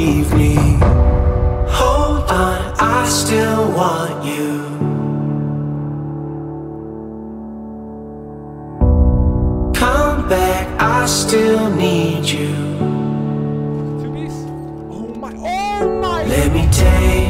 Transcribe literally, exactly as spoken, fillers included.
leave me. Hold on, I still want you. Come back, I still need you. Oh my, oh my. Let me take